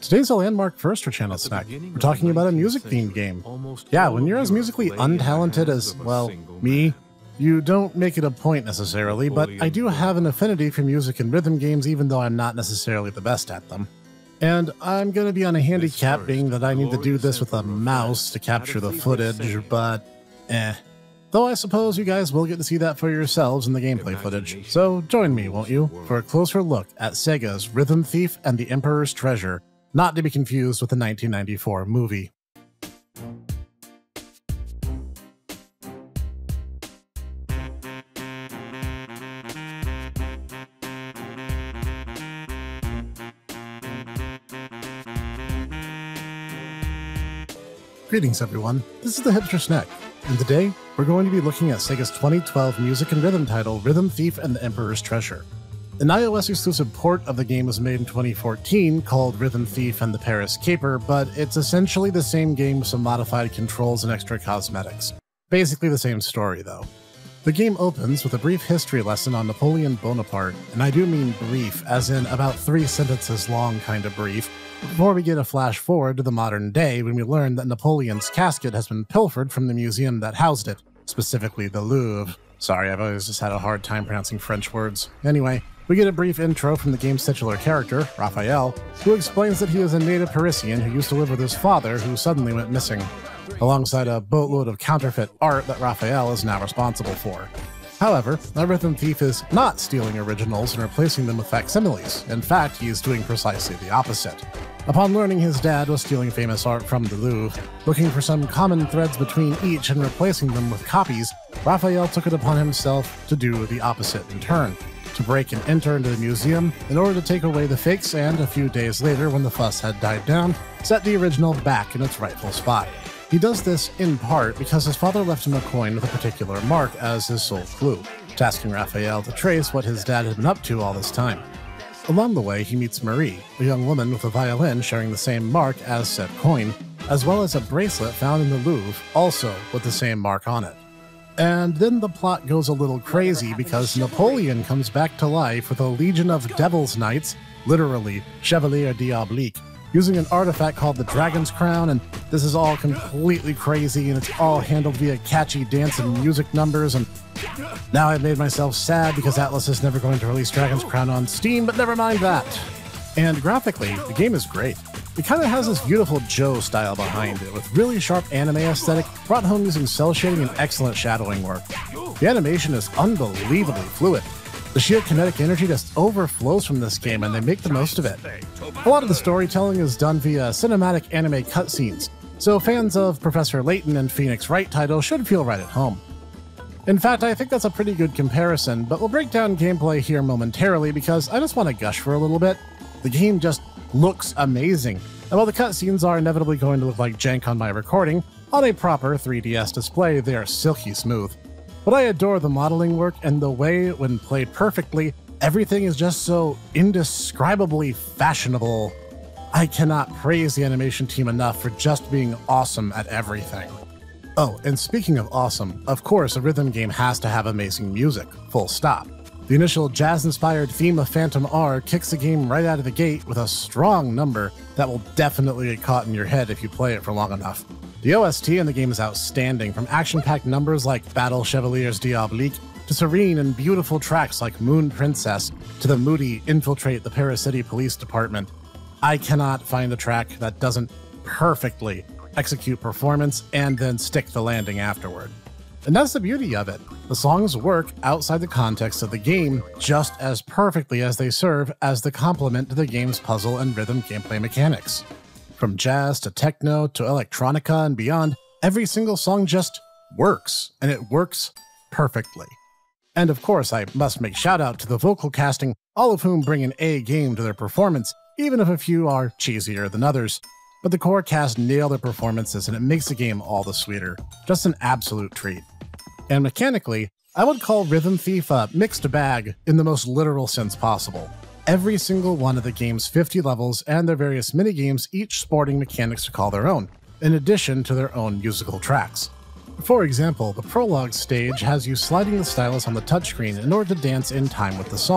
Today's a landmark first for Channel Snack. We're talking about a music-themed game. Yeah, when you're as musically untalented as, well, me, you don't make it a point necessarily, but I do have an affinity for music and rhythm games even though I'm not necessarily the best at them. And I'm going to be on a handicap being that I need to do this with a mouse to capture the footage, but Though I suppose you guys will get to see that for yourselves in the gameplay footage. So join me, won't you, for a closer look at Sega's Rhythm Thief and the Emperor's Treasure, not to be confused with the 1994 movie. Greetings everyone, this is the Hipster Snack, and today we're going to be looking at Sega's 2012 music and rhythm title Rhythm Thief and the Emperor's Treasure. An iOS exclusive port of the game was made in 2014 called Rhythm Thief and the Paris Caper, but it's essentially the same game with some modified controls and extra cosmetics. Basically the same story though. The game opens with a brief history lesson on Napoleon Bonaparte, and I do mean brief, as in about 3 sentences long kind of brief, before we get a flash forward to the modern day when we learn that Napoleon's casket has been pilfered from the museum that housed it, specifically the Louvre. Sorry, I've always just had a hard time pronouncing French words. Anyway, we get a brief intro from the game's titular character, Raphael, who explains that he is a native Parisian who used to live with his father who suddenly went missing, alongside a boatload of counterfeit art that Raphael is now responsible for. However, a Rhythm Thief is not stealing originals and replacing them with facsimiles. In fact, he is doing precisely the opposite. Upon learning his dad was stealing famous art from the Louvre, looking for some common threads between each and replacing them with copies, Raphael took it upon himself to do the opposite in turn, to break and enter into the museum in order to take away the fakes and, a few days later when the fuss had died down, set the original back in its rightful spot. He does this, in part, because his father left him a coin with a particular mark as his sole clue, tasking Raphael to trace what his dad had been up to all this time. Along the way, he meets Marie, a young woman with a violin sharing the same mark as said coin, as well as a bracelet found in the Louvre, also with the same mark on it. And then the plot goes a little crazy because Napoleon comes back to life with a legion of Devil's Knights, literally Chevalier Diabolique, using an artifact called the Dragon's Crown, and this is all completely crazy, and it's all handled via catchy dance and music numbers, and now I've made myself sad because Atlas is never going to release Dragon's Crown on Steam, but never mind that. And graphically, the game is great. It kind of has this beautiful Joe style behind it, with really sharp anime aesthetic, brought home using cell shading and excellent shadowing work. The animation is unbelievably fluid. The sheer kinetic energy just overflows from this game, and they make the most of it. A lot of the storytelling is done via cinematic anime cutscenes, so fans of Professor Layton and Phoenix Wright titles should feel right at home. In fact, I think that's a pretty good comparison, but we'll break down gameplay here momentarily because I just want to gush for a little bit. The game just looks amazing, and while the cutscenes are inevitably going to look like jank on my recording, on a proper 3DS display they are silky smooth. But I adore the modeling work and the way, when played perfectly, everything is just so indescribably fashionable. I cannot praise the animation team enough for just being awesome at everything. Oh, and speaking of awesome, of course a rhythm game has to have amazing music, full stop. The initial jazz-inspired theme of Phantom R kicks the game right out of the gate with a strong number that will definitely get caught in your head if you play it for long enough. The OST in the game is outstanding, from action-packed numbers like Battle Chevaliers Diabolique, to serene and beautiful tracks like Moon Princess, to the moody Infiltrate the Paris City Police Department. I cannot find a track that doesn't perfectly execute performance and then stick the landing afterward. And that's the beauty of it. The songs work outside the context of the game just as perfectly as they serve as the complement to the game's puzzle and rhythm gameplay mechanics. From jazz to techno to electronica and beyond, every single song just works, and it works perfectly. And of course, I must make shout out to the vocal casting, all of whom bring an A game to their performance, even if a few are cheesier than others. But the core cast nail their performances, and it makes the game all the sweeter. Just an absolute treat. And mechanically, I would call Rhythm Thief a mixed bag in the most literal sense possible. Every single one of the game's 50 levels and their various minigames each sporting mechanics to call their own, in addition to their own musical tracks. For example, the prologue stage has you sliding the stylus on the touchscreen in order to dance in time with the song,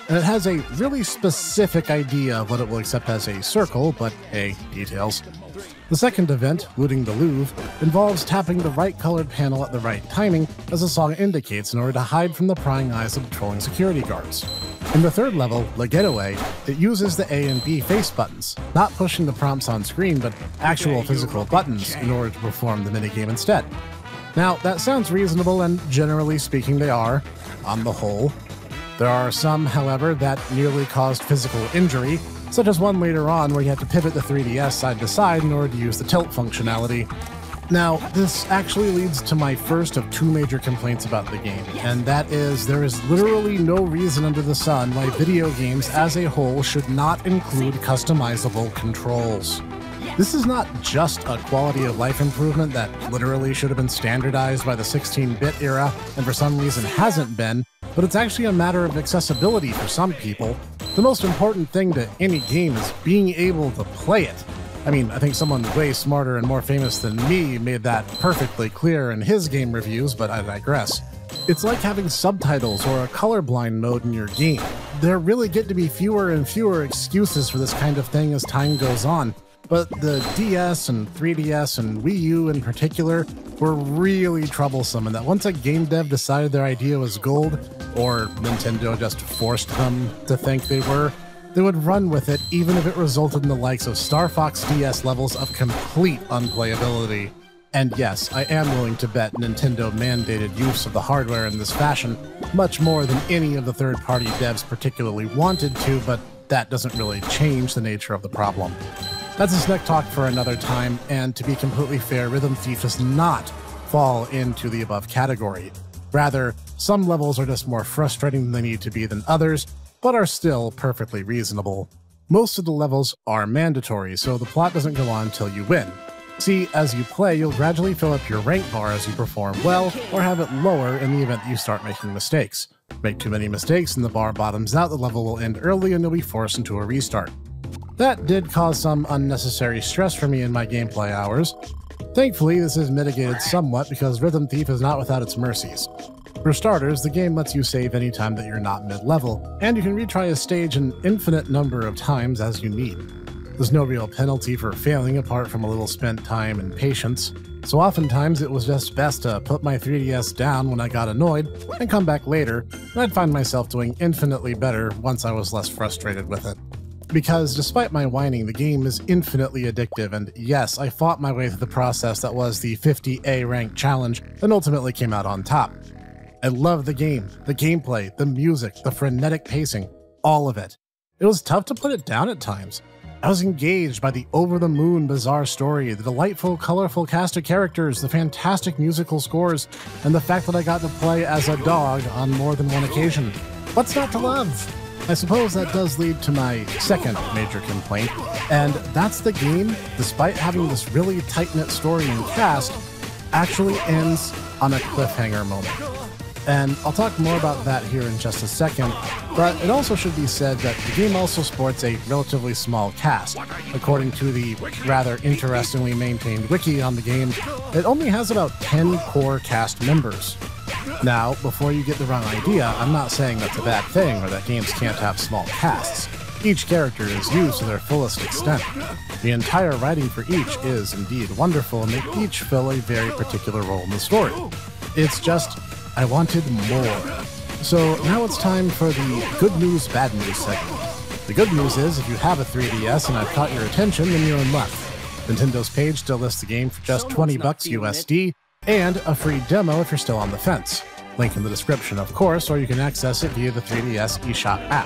and it has a really specific idea of what it will accept as a circle, but hey, details. The second event, Looting the Louvre, involves tapping the right colored panel at the right timing, as the song indicates, in order to hide from the prying eyes of patrolling security guards. In the third level, Le Getaway, it uses the A and B face buttons, not pushing the prompts on screen, but actual physical buttons in order to perform the minigame instead. Now, that sounds reasonable, and generally speaking they are, on the whole. There are some, however, that nearly caused physical injury, such as one later on where you have to pivot the 3DS side to side in order to use the tilt functionality. Now, this actually leads to my first of two major complaints about the game, and that is there is literally no reason under the sun why video games as a whole should not include customizable controls. This is not just a quality of life improvement that literally should have been standardized by the 16-bit era and for some reason hasn't been, but it's actually a matter of accessibility for some people. The most important thing to any game is being able to play it. I mean, I think someone way smarter and more famous than me made that perfectly clear in his game reviews, but I digress. It's like having subtitles or a colorblind mode in your game. There really get to be fewer and fewer excuses for this kind of thing as time goes on. But the DS and 3DS and Wii U in particular were really troublesome, and that once a game dev decided their idea was gold, or Nintendo just forced them to think they would run with it even if it resulted in the likes of Star Fox DS levels of complete unplayability. And yes, I am willing to bet Nintendo mandated use of the hardware in this fashion much more than any of the third-party devs particularly wanted to, but that doesn't really change the nature of the problem. That's a snack talk for another time, and to be completely fair, Rhythm Thief does not fall into the above category. Rather, some levels are just more frustrating than they need to be than others, but are still perfectly reasonable. Most of the levels are mandatory, so the plot doesn't go on until you win. See, as you play, you'll gradually fill up your rank bar as you perform well, or have it lower in the event that you start making mistakes. Make too many mistakes and the bar bottoms out, the level will end early and you'll be forced into a restart. That did cause some unnecessary stress for me in my gameplay hours. Thankfully, this is mitigated somewhat because Rhythm Thief is not without its mercies. For starters, the game lets you save anytime that you're not mid-level, and you can retry a stage an infinite number of times as you need. There's no real penalty for failing apart from a little spent time and patience, so oftentimes it was just best to put my 3DS down when I got annoyed and come back later, and I'd find myself doing infinitely better once I was less frustrated with it. Because despite my whining, the game is infinitely addictive, and yes, I fought my way through the process that was the 50A rank challenge and ultimately came out on top. I love the game, the gameplay, the music, the frenetic pacing, all of it. It was tough to put it down at times. I was engaged by the over-the-moon bizarre story, the delightful, colorful cast of characters, the fantastic musical scores, and the fact that I got to play as a dog on more than one occasion. What's not to love? I suppose that does lead to my second major complaint, and that's the game, despite having this really tight-knit story and cast, actually ends on a cliffhanger moment. And I'll talk more about that here in just a second, but it also should be said that the game also sports a relatively small cast. According to the rather interestingly maintained wiki on the game, it only has about 10 core cast members. Now, before you get the wrong idea, I'm not saying that's a bad thing or that games can't have small casts. Each character is used to their fullest extent. The entire writing for each is indeed wonderful, and they each fill a very particular role in the story. It's just, I wanted more. So now it's time for the good news, bad news segment. The good news is, if you have a 3DS and I've caught your attention, then you're in luck. Nintendo's page still lists the game for just $20 USD, and a free demo if you're still on the fence. Link in the description, of course, or you can access it via the 3DS eShop app.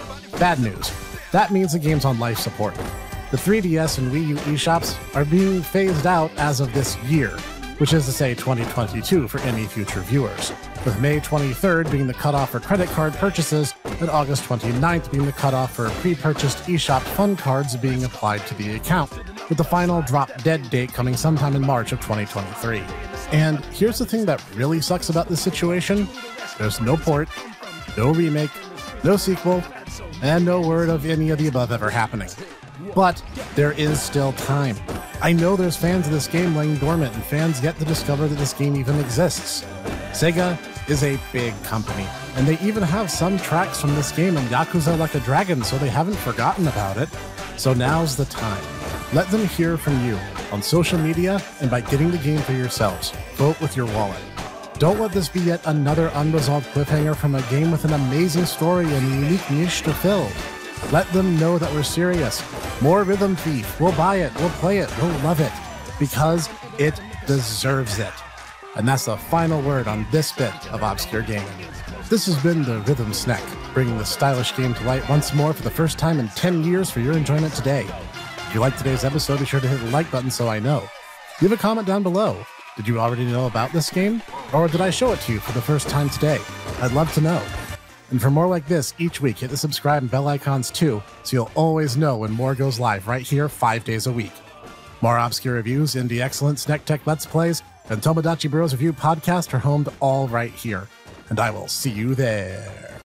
Bad news. That means the game's on life support. The 3DS and Wii U eShops are being phased out as of this year, which is to say 2022 for any future viewers, with May 23rd being the cutoff for credit card purchases and August 29th being the cutoff for pre-purchased eShop fund cards being applied to the account, with the final drop-dead date coming sometime in March of 2023. And here's the thing that really sucks about this situation. There's no port, no remake, no sequel, and no word of any of the above ever happening. But there is still time. I know there's fans of this game laying dormant, and fans yet to discover that this game even exists. Sega is a big company, And they even have some tracks from this game in Yakuza Like a Dragon, so they haven't forgotten about it. So now's the time. Let them hear from you on social media and by getting the game for yourselves. Vote with your wallet. Don't let this be yet another unresolved cliffhanger from a game with an amazing story and a unique niche to fill. Let them know that we're serious. More Rhythm Thief. We'll buy it. We'll play it. We'll love it. Because it deserves it. And that's the final word on this bit of Obscure Gaming. This has been the Rhythm Snack, bringing the stylish game to light once more for the first time in 10 years for your enjoyment today. If you liked today's episode, be sure to hit the like button so I know. Leave a comment down below. Did you already know about this game? Or did I show it to you for the first time today? I'd love to know. And for more like this each week, hit the subscribe and bell icons too, so you'll always know when more goes live right here 5 days a week. More obscure reviews, indie excellence, Snack Tech Let's Plays, and Tomodachi Bros Review podcast are home to all right here. And I will see you there.